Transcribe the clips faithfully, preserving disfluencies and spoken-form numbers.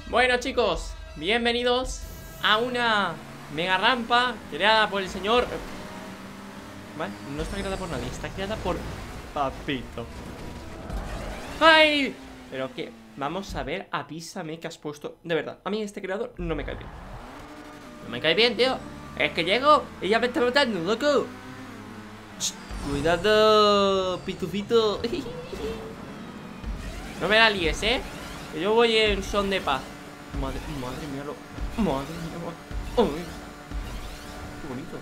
Bueno, chicos, bienvenidos a una mega rampa creada por el señor... Vale, no está creada por nadie, está creada por Papito. ¡Ay! Pero que, vamos a ver, avísame que has puesto... De verdad, a mí este creador no me cae bien. No me cae bien, tío. Es que llego y ya me está matando, loco. Shh, cuidado, pitufito. No me la líes, eh, que yo voy en son de paz. Madre, madre mía, lo... Madre mía, madre... Uy, qué bonito.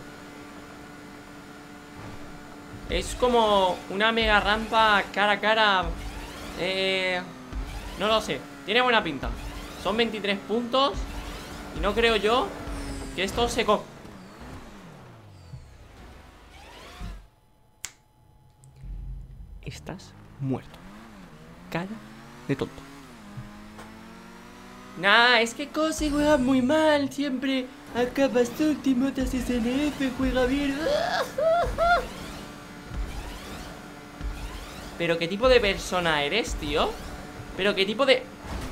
Es como una mega rampa cara a cara. Eh... No lo sé, tiene buena pinta. Son veintitrés puntos. Y no creo yo que esto se... Co Estás muerto. Cara de tonto. Nah, es que Cosi juega muy mal. Siempre acabas último, te haces N F, juega bien. Pero qué tipo de persona eres, tío. Pero qué tipo de...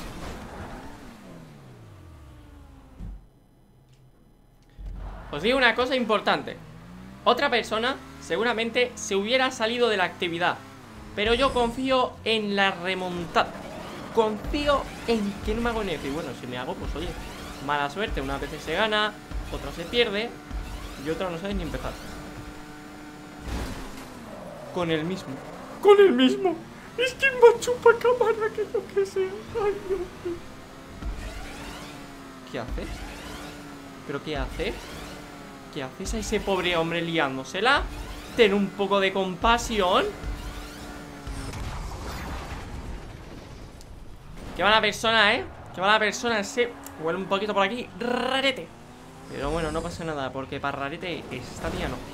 Os digo una cosa importante. Otra persona seguramente se hubiera salido de la actividad, pero yo confío en la remontada. Confío en que no me hago N F. Y bueno, si me hago, pues oye, mala suerte. Una vez se gana, otra se pierde y otra no sabes ni empezar. Con el mismo. Con el mismo. Es que me chupa cámara, que yo que sé. Ay, Dios mío. ¿Qué haces? ¿Pero qué haces? ¿Qué haces a ese pobre hombre liándosela? Ten un poco de compasión. Qué mala persona, ¿eh? Qué mala persona. Se huele un poquito por aquí. Rarete. Pero bueno, no pasa nada, porque para rarete esta tía no.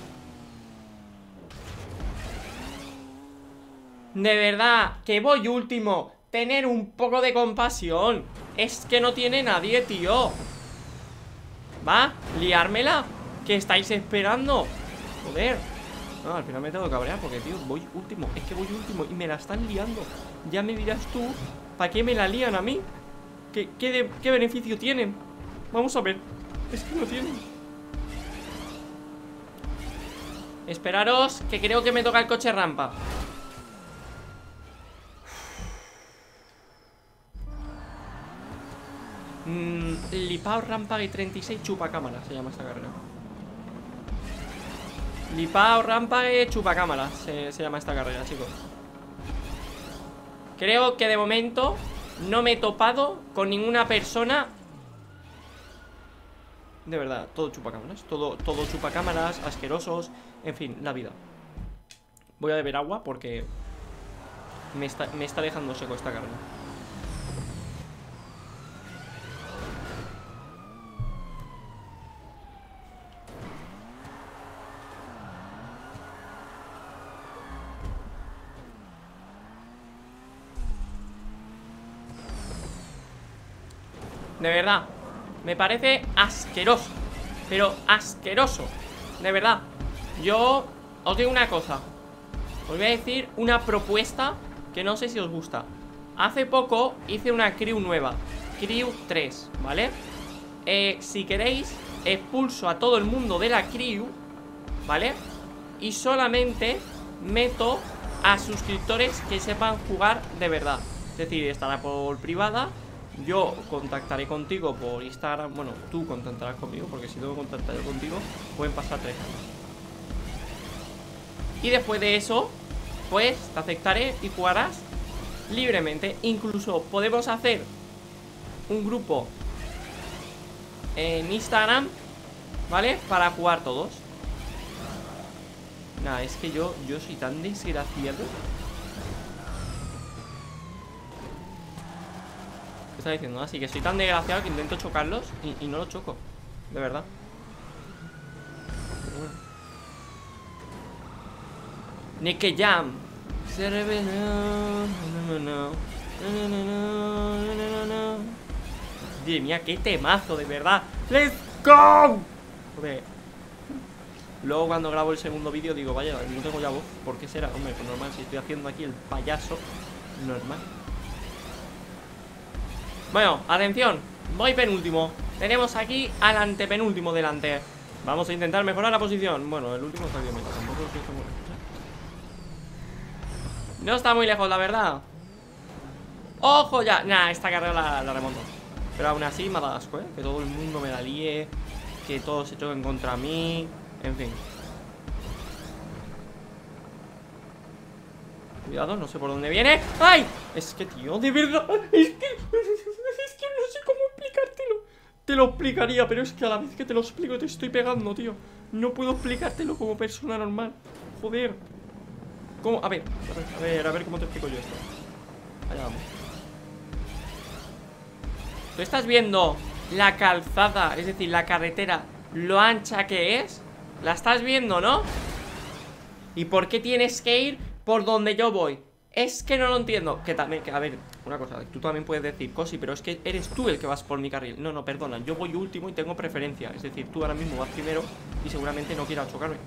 De verdad, que voy último. Tener un poco de compasión. Es que no tiene nadie, tío. ¿Va? ¿Liármela? ¿Qué estáis esperando? Joder. No, al final me tengo que cabrear porque, tío, voy último. Es que voy último y me la están liando. Ya me dirás tú, ¿para qué me la lían a mí? ¿Qué, qué, de, qué beneficio tienen? Vamos a ver. Es que no tienen. Esperaros, que creo que me toca el coche rampa. Mm, Lipao Rampage treinta y seis chupacámara se llama esta carrera. Lipao Rampage chupacámara se, se llama esta carrera, chicos. Creo que de momento no me he topado con ninguna persona. De verdad, todo chupacámaras. Todo, todo chupacámaras, asquerosos. En fin, la vida. Voy a beber agua porque me está, me está dejando seco esta carrera. De verdad, me parece asqueroso. Pero asqueroso. De verdad. Yo os digo una cosa. Os voy a decir una propuesta que no sé si os gusta. Hace poco hice una crew nueva, Crew tres, ¿vale? Eh, si queréis, expulso a todo el mundo de la crew, ¿vale? Y solamente meto a suscriptores que sepan jugar de verdad. Es decir, estará por privada. Yo contactaré contigo por Instagram. Bueno, tú contactarás conmigo, porque si tengo que contactar yo contigo, pueden pasar tres años. Y después de eso, pues te aceptaré y jugarás libremente. Incluso podemos hacer un grupo en Instagram, ¿vale? Para jugar todos. Nada, es que yo, yo soy tan desgraciado. Está diciendo, así que soy tan desgraciado que intento chocarlos y, y no los choco, de verdad. Pero bueno. Nicky Jam. Dios mía, qué temazo, de verdad. ¡Let's go! Joder. Luego cuando grabo el segundo vídeo digo, vaya, no tengo ya voz. ¿Por qué será? Hombre, pues normal, si estoy haciendo aquí el payaso. Normal. Bueno, atención, voy penúltimo. Tenemos aquí al antepenúltimo delante. Vamos a intentar mejorar la posición. Bueno, el último está bien, tampoco lo estoy muy lejos, ¿eh? No está muy lejos, la verdad. ¡Ojo ya! Nah, esta carrera la, la remonto. Pero aún así me ha dado asco, ¿eh? Que todo el mundo me la líe, que todos se choquen contra mí. En fin. Cuidado, no sé por dónde viene. ¡Ay! Es que, tío, de verdad. Es que, es que no sé cómo explicártelo. Te lo explicaría, pero es que a la vez que te lo explico te estoy pegando, tío. No puedo explicártelo como persona normal. Joder. ¿Cómo? A ver, a ver, a ver, a ver cómo te explico yo esto. Allá vamos. ¿Tú estás viendo la calzada, es decir, la carretera, lo ancha que es? ¿La estás viendo, no? ¿Y por qué tienes que ir por donde yo voy? Es que no lo entiendo. Que también, que a ver, una cosa, tú también puedes decir, Cosi, pero es que eres tú el que vas por mi carril. No, no, perdona, yo voy último y tengo preferencia. Es decir, tú ahora mismo vas primero y seguramente no quieras chocarme.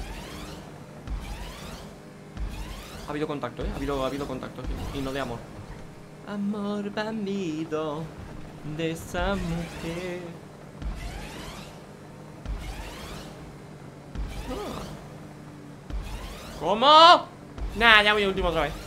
Ha habido contacto, ¿eh? Ha habido, ha habido contacto, sí. Y no de amor. Amor bandido de esa mujer. Ah. ¿Cómo? Nah, ya voy último otra vez.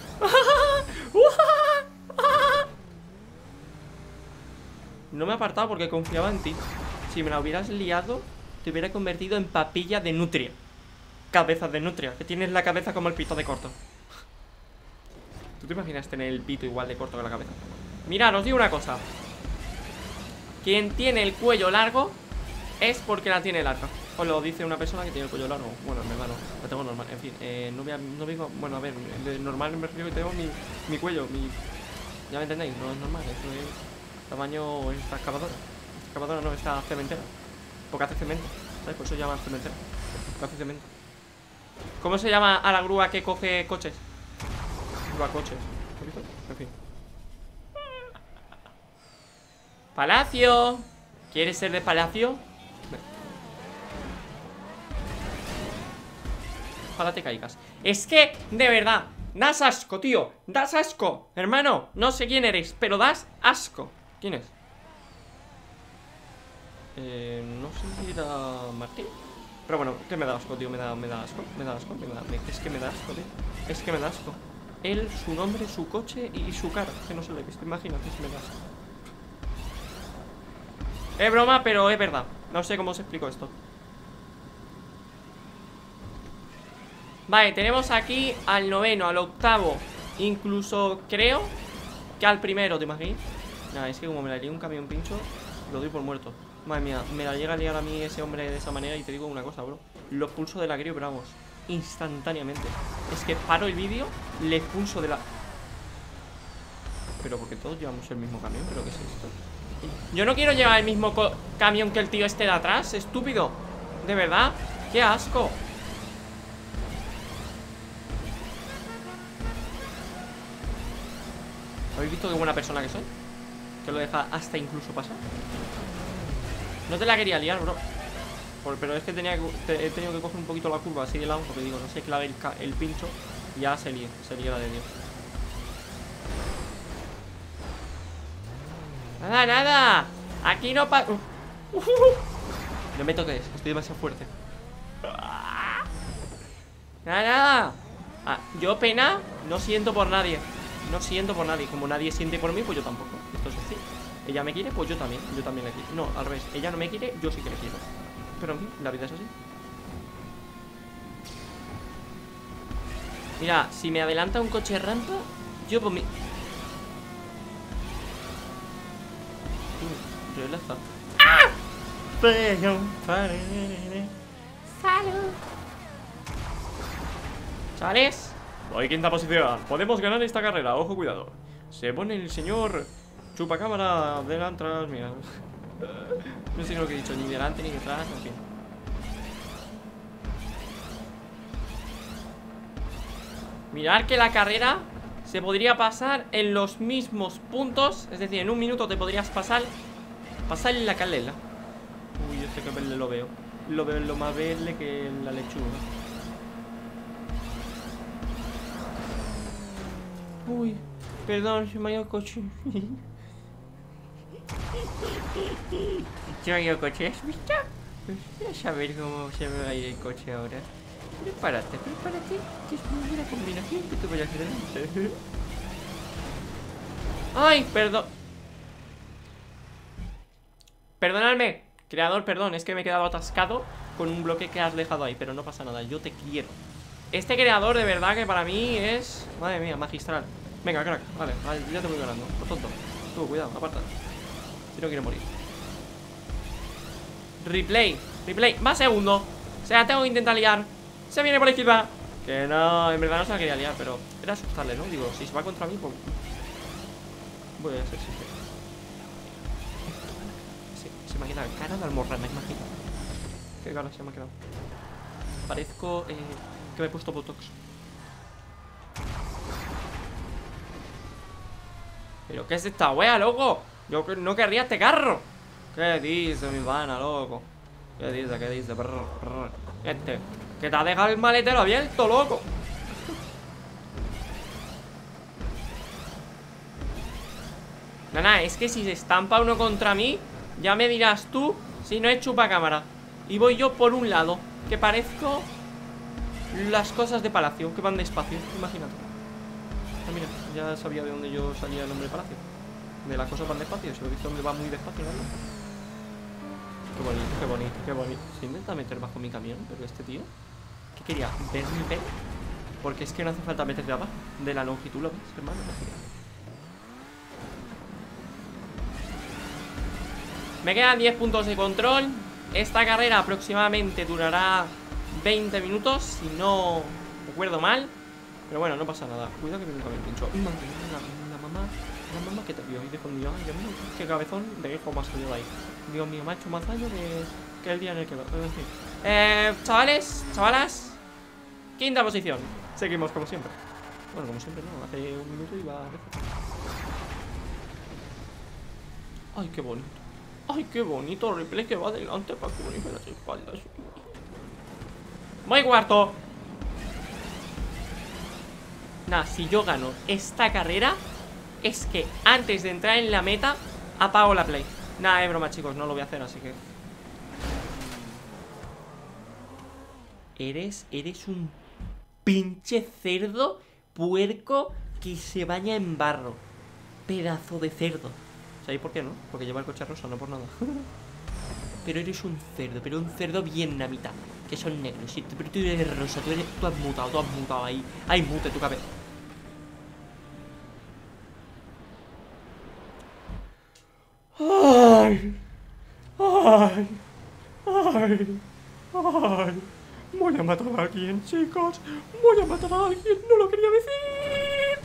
No me he apartado porque confiaba en ti. Si me la hubieras liado, te hubiera convertido en papilla de nutria. Cabeza de nutria, que tienes la cabeza como el pito de corto. ¿Tú te imaginas tener el pito igual de corto que la cabeza? Mirad, os digo una cosa. Quien tiene el cuello largo es porque la tiene larga. Os lo dice una persona que tiene el cuello largo. Bueno, en verdad no, lo tengo normal. En fin, eh, no, voy a, no digo, bueno, a ver, de normal me refiero que tengo mi, mi cuello, mi... Ya me entendéis, no es normal, eso es tamaño esta excavadora. Esta excavadora no, esta cementera. Porque hace cemento, ¿sabes? Por eso se llama cementera. Porque hace cemento. ¿Cómo se llama a la grúa que coge coches? Grúa coches. ¿Has visto? En fin. Palacio. ¿Quieres ser de palacio? Ojalá te caigas. Es que, de verdad, das asco, tío. Das asco, hermano. No sé quién eres, pero das asco. ¿Quién es? Eh, no sé si era Martín. Pero bueno, que me da asco, tío. Me da, me da asco, me da asco, me da, me, es que me da asco, tío. Es que me da asco. Él, su nombre, su coche y su cara. Que no se le he visto, imagínate si me da asco. Es broma, pero es verdad. No sé cómo os explico esto. Vale, tenemos aquí al noveno, al octavo. Incluso creo que al primero, ¿te imaginas? Nada, es que como me la lié un camión pincho, lo doy por muerto. Madre mía, me la llega a liar a mí ese hombre de esa manera. Y te digo una cosa, bro, lo expulso de la crío, pero vamos, instantáneamente. Es que paro el vídeo, le expulso de la... Pero porque todos llevamos el mismo camión, ¿pero qué es esto? Yo no quiero llevar el mismo camión que el tío este de atrás, estúpido. De verdad, qué asco. ¿Habéis visto qué buena persona que soy? Que lo deja hasta incluso pasar. No te la quería liar, bro. Por, pero es que tenía que, te, he tenido que coger un poquito la curva así de lado. Porque digo, no sé, clave el, el pincho. Y ya se lía, se lía la de Dios. Nada, nada. Aquí no pasa. Uh, uh, uh. No me toques, estoy demasiado fuerte. Nada, nada. Ah, yo pena no siento por nadie. No siento por nadie. Como nadie siente por mí, pues yo tampoco. Esto es así. Ella me quiere, pues yo también. Yo también la quiero. No, al revés. Ella no me quiere, yo sí que le quiero. Pero en fin, la vida es así. Mira, si me adelanta un coche rampa, yo por mi... Uh, relaja. ¡Ah! ¡Salud! ¿Sales? Voy quinta posición. Podemos ganar esta carrera, ojo, cuidado. Se pone el señor chupacámara delante, mira. No sé lo que he dicho, ni delante ni detrás, en fin. Mirad que la carrera se podría pasar en los mismos puntos. Es decir, en un minuto te podrías pasar Pasar en la calela. Uy, este que verde lo veo. Lo veo en lo más verde que en la lechuga. Uy, perdón, se me ha ido el coche. Yo coche, ¿has visto? Voy a saber cómo se me va a ir el coche ahora. Prepárate, prepárate, que es muy buena combinación que te voy a hacer. Ay, perdón. Perdonadme, creador, perdón, es que me he quedado atascado con un bloque que has dejado ahí, pero no pasa nada, yo te quiero. Este creador de verdad que para mí es... Madre mía, magistral. Venga, crack, vale, vale, ya te voy ganando. Por tonto, tú, cuidado, aparta. Si no quiero morir. Replay, replay, va segundo. O sea, tengo que intentar liar. Se viene por la izquierda. Que no, en verdad no se la quería liar, pero era asustarle, ¿no? Digo, si se va contra mí, pues... Voy a ser sincero. Sí, se me ha quedado cara de almorrana, imagino. Qué cara se me ha quedado. Parezco eh, que me he puesto botox. ¿Pero qué es esta wea, loco? Yo no querría este carro. ¿Qué dice mi pana, loco? ¿Qué dice? ¿Qué dice? Brr, brr. Este, que te ha dejado el maletero abierto, loco. Nada, es que si se estampa uno contra mí, ya me dirás tú si no es chupacámara. Y voy yo por un lado, que parezco las cosas de Palacio, que van despacio, imagínate. Ah, mira, ya sabía de dónde yo salía el nombre de Palacio. De las cosas van despacio, si lo he visto donde va muy despacio, ¿no? Qué bonito, qué bonito, qué bonito. Se intenta meter bajo mi camión, pero este tío, ¿qué quería? ¿Ver mi pelo? Porque es que no hace falta meterle abajo. De la longitud, ¿lo ves, hermano? Me quedan diez puntos de control. Esta carrera aproximadamente durará veinte minutos, si no recuerdo mal. Pero bueno, no pasa nada. Cuidado que viene un camión pincho. Madre mía, la, la mamá, la mamá que te vio ahí de fondo. Ay, Dios mío, qué cabezón de hijo más salido de ahí. Dios mío, me ha hecho más daño que, que el día en el que lo. En fin. Eh, chavales, chavalas. Quinta posición. Seguimos como siempre. Bueno, como siempre no, hace un minuto iba a... Ay, qué bonito. Ay, qué bonito replay que va adelante para cubrirme las espaldas. Voy cuarto. Nah, si yo gano esta carrera, es que antes de entrar en la meta apago la play. Nah, es broma, chicos, no lo voy a hacer, así que... Eres, eres un pinche cerdo puerco que se baña en barro. Pedazo de cerdo. ¿Sabéis por qué, no? Porque lleva el coche rosa, no por nada. Pero eres un cerdo, pero un cerdo vietnamita. Que son negros, sí, pero tú eres rosa, tú, eres, tú has mutado, tú has mutado ahí. Hay mute tu cabeza. Ay, ay, ay, ay. Voy a matar a alguien, chicos. Voy a matar a alguien, no lo quería decir.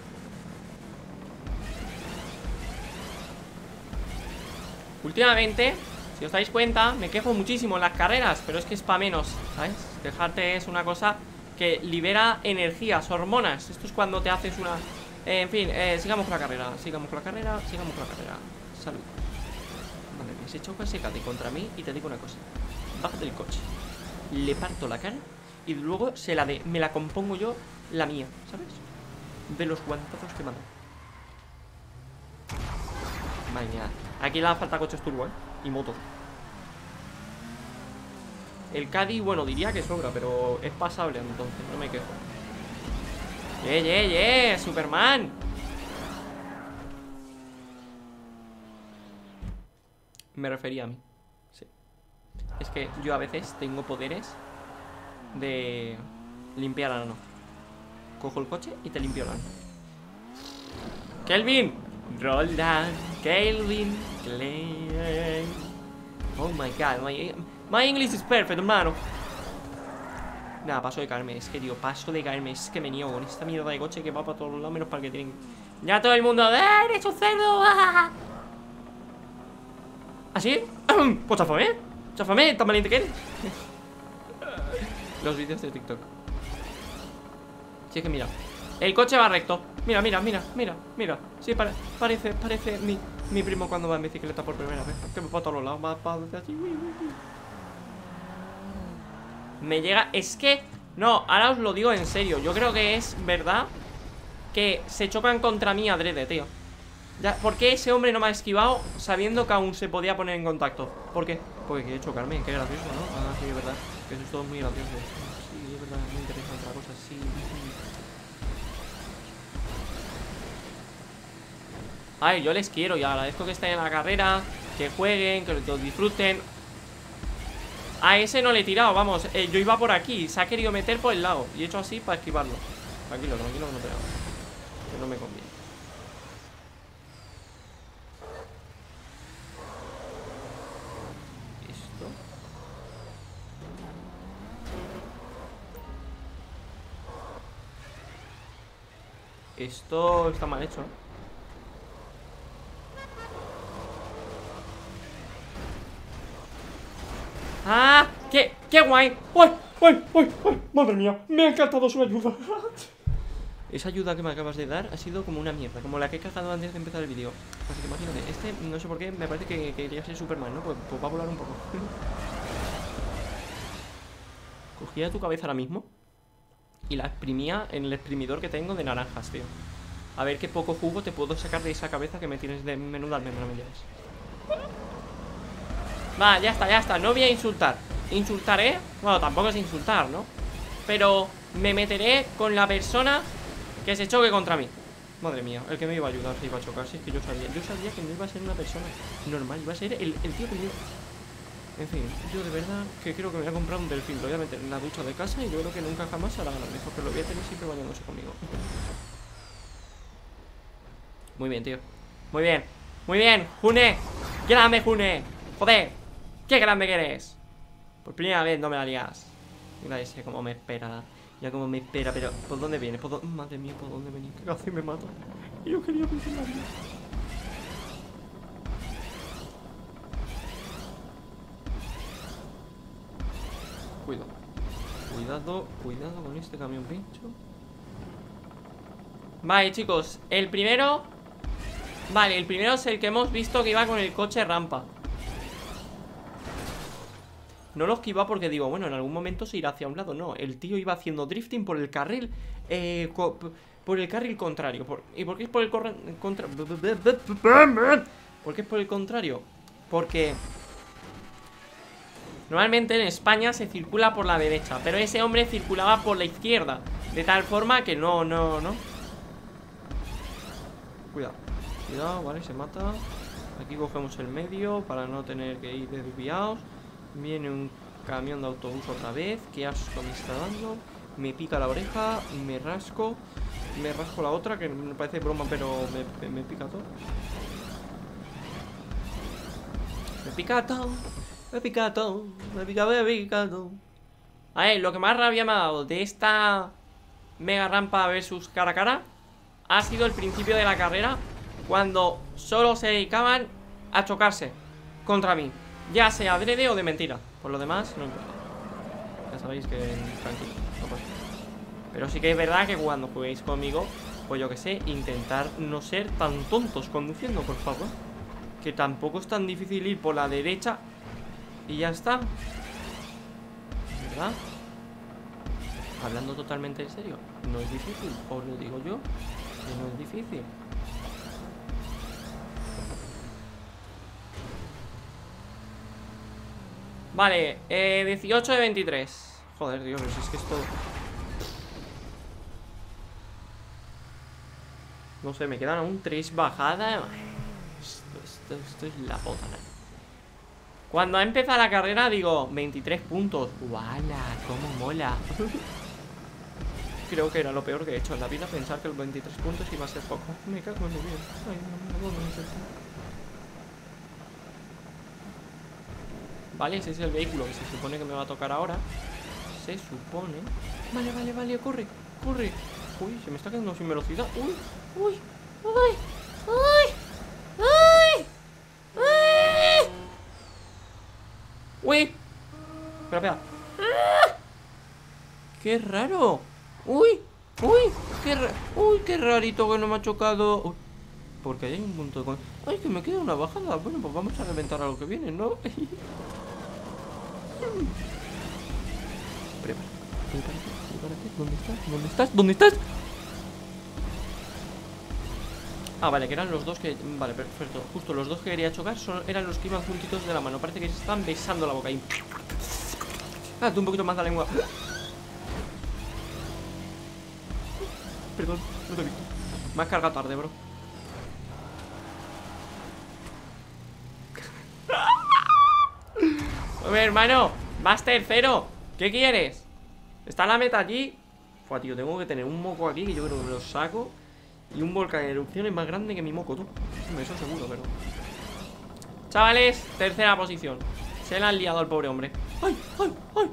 Últimamente, si os dais cuenta, me quejo muchísimo en las carreras, pero es que es para menos, ¿sabes? Dejarte es una cosa que libera energías, hormonas. Esto es cuando te haces una... Eh, en fin, eh, sigamos con la carrera, sigamos con la carrera, sigamos con la carrera. Salud. Vale, se choca ese cate contra mí y te digo una cosa. Bájate del coche, le parto la cara y luego se la de... Me la compongo yo, la mía, ¿sabes? De los guantazos que mando. Madre mía. Aquí le falta coches turbo, ¿eh? Y moto. El Caddy, bueno, diría que sobra, pero es pasable entonces, no me quejo. ¡Yeah, yeah, yeah! ¡Superman! Me refería a mí. Sí. Es que yo a veces tengo poderes de limpiar ano. Cojo el coche y te limpio el ano. ¡Kelvin! Roll down, Kelvin Klein. Oh my god, my, my English is perfect, hermano. Nada, paso de caerme, es que tío, paso de caerme. Es que me niego con esta mierda de coche que va para todos lados menos para el que tienen. Ya todo el mundo, ¡eh, eres un cerdo! ¿Así? Pues chafame, chafame, tan valiente que eres. Los vídeos de TikTok. Si es que mira, el coche va recto. Mira, mira, mira, mira, mira. Sí, pare, parece, parece mi, mi primo cuando va en bicicleta por primera vez. Que me va a todos los lados, va para así. Me llega, es que... No, ahora os lo digo en serio. Yo creo que es verdad que se chocan contra mí adrede, tío. Ya, ¿por qué ese hombre no me ha esquivado sabiendo que aún se podía poner en contacto? ¿Por qué? Porque quiere chocarme, qué gracioso, ¿no? Ah, sí, es verdad, que eso es todo muy gracioso. Sí, es verdad, me interesa otra cosa, sí. Ay, yo les quiero y agradezco que estén en la carrera, que jueguen, que lo disfruten. A ese no le he tirado, vamos, eh, yo iba por aquí, se ha querido meter por el lado y he hecho así para esquivarlo. Tranquilo, tranquilo, que no te hago, que no me conviene. Esto Esto está mal hecho. ¡Ah! ¡Qué, qué guay! ¡Ay, ay, ay, ay! ¡Madre mía! Me ha encantado su ayuda. Esa ayuda que me acabas de dar ha sido como una mierda, como la que he cagado antes de empezar el vídeo. Así que imagínate, este, no sé por qué, me parece que, que quería ser Superman, ¿no? Pues, pues va a volar un poco. Cogía tu cabeza ahora mismo y la exprimía en el exprimidor que tengo de naranjas, tío. A ver qué poco jugo te puedo sacar de esa cabeza que me tienes de menuda almendra, me lleves. Va, ya está, ya está, no voy a insultar. Insultaré, bueno, tampoco es insultar, ¿no? Pero me meteré con la persona que se choque contra mí. Madre mía, el que me iba a ayudar se iba a chocar. Si es que yo sabía, yo sabía que no iba a ser una persona normal, iba a ser el, el tío que me iba... En fin, yo de verdad que creo que me voy a comprar un delfín. Lo voy a meter en la ducha de casa y yo creo que nunca jamás hará grande, porque lo voy a tener siempre bañándose conmigo. Muy bien, tío. Muy bien, muy bien, June. Grande, June. Joder, qué grande que eres. Por primera vez no me la lias. Mira ese como me espera. Ya como me espera, pero ¿por dónde viene? ¿Por dónde? Madre mía, ¿por dónde venía? Que casi me mato. Y yo quería pensar la vida. Cuidado. Cuidado, cuidado con este camión pincho. Vale, chicos, el primero. Vale, el primero es el que hemos visto que iba con el coche rampa. No lo esquiva porque digo, bueno, en algún momento se irá hacia un lado. No, el tío iba haciendo drifting por el carril eh, co Por el carril contrario por, ¿Y por qué es por el contrario? ¿Por qué es por el contrario? Porque normalmente en España se circula por la derecha, pero ese hombre circulaba por la izquierda, de tal forma que no, no, no. Cuidado, cuidado, vale, se mata. Aquí cogemos el medio para no tener que ir desviados. Viene un camión de autobús otra vez. Qué asco me está dando. Me pica la oreja, me rasco. Me rasco la otra, que me parece broma, pero me, me, me pica todo. Me pica todo. Me pica todo. Me pica, me pica todo. A ver, lo que más rabia me ha dado de esta mega rampa versus cara a cara ha sido el principio de la carrera, cuando solo se dedicaban a chocarse contra mí, ya sea adrede o de mentira. Por lo demás, no importa. Ya sabéis que tranquilo, no pasa. Pero sí que es verdad que cuando juguéis conmigo, pues yo que sé, intentar no ser tan tontos conduciendo, por favor. Que tampoco es tan difícil ir por la derecha y ya está, ¿verdad? Hablando totalmente en serio, no es difícil, os lo digo yo, que no es difícil. Vale, eh, dieciocho de veintitrés. Joder, Dios, es que esto... No sé, me quedan aún tres bajadas. Esto, esto, esto es la puta, ¿no? Cuando ha empezado la carrera digo, veintitrés puntos. ¡Wala! ¡Cómo mola! Creo que era lo peor que he hecho en la vida, pensar que los veintitrés puntos iba a ser poco. Me cago en mi vida. Ay, no, no, no, no, no. Vale, ese es el vehículo que se supone que me va a tocar ahora. Se supone. Vale, vale, vale, corre, corre. Uy, se me está quedando sin velocidad. Uy, uy, uy, uy, uy, uy. Uy. Espera, espera. ¡Ah! ¡Qué raro! ¡Uy! ¡Uy! ¡Qué ra uy, qué rarito que no me ha chocado! Uy, porque hay un punto de... Con ¡ay, que me queda una bajada! Bueno, pues vamos a reventar a lo que viene, ¿no? Prepárate, prepárate, prepárate. ¿Dónde estás? ¿Dónde estás? ¿Dónde estás? Ah, vale, que eran los dos que... Vale, perfecto. Justo los dos que quería chocar son... eran los que iban juntitos de la mano. Parece que se están besando la boca ahí. Date un poquito más la lengua. Perdón, no te he visto. Me has cargado tarde, bro. Oye, hermano, vas tercero. ¿Qué quieres? ¿Está la meta allí? Fua, tío, tengo que tener un moco aquí que yo creo que me lo saco. Y un volcán en erupción es más grande que mi moco, tú. Eso seguro, pero... Chavales, tercera posición. Se le han liado al pobre hombre. ¡Ay, ay, ay!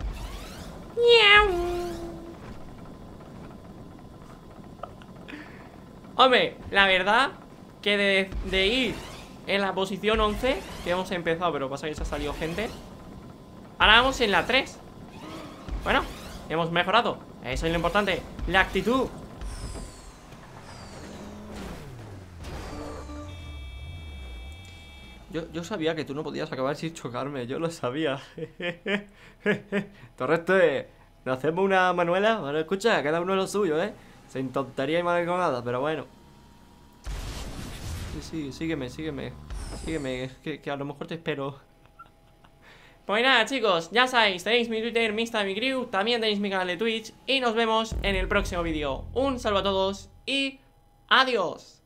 Hombre, la verdad que de, de ir en la posición once, que hemos empezado, pero pasa que se ha salido gente, ahora vamos en la tres. Bueno, hemos mejorado. Eso es lo importante, la actitud. Yo, yo sabía que tú no podías acabar sin chocarme. Yo lo sabía. Torreste, ¿nos hacemos una manuela? Bueno, escucha, cada uno lo suyo, ¿eh? Sin tontería y nada, pero bueno. Sí, sí, sígueme, sígueme. Sígueme, que, que a lo mejor te espero. Pues nada, chicos, ya sabéis, tenéis mi Twitter, mi Insta, mi Crew. También tenéis mi canal de Twitch. Y nos vemos en el próximo vídeo. Un saludo a todos y adiós.